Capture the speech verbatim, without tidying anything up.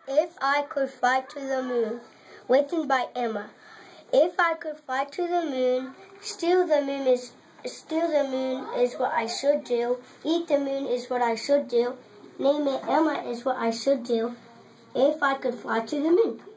If I Could Fly to the Moon, written by Emma. If I could fly to the moon, steal the moon is steal the moon is what I should do. Eat the moon is what I should do. Name it Emma is what I should do. If I could fly to the moon.